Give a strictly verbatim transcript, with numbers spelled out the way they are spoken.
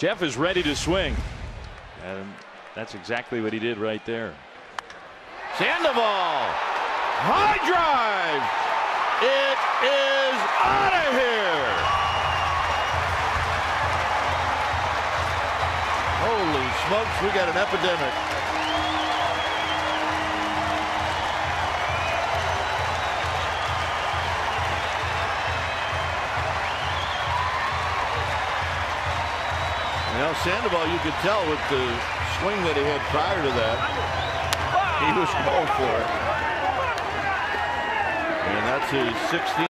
Jeff is ready to swing. And that's exactly what he did right there. Sandoval. High drive. It is out of here. Holy smokes, we got an epidemic. Now Sandoval, you could tell with the swing that he had prior to that, he was going for it. And that's his sixteenth.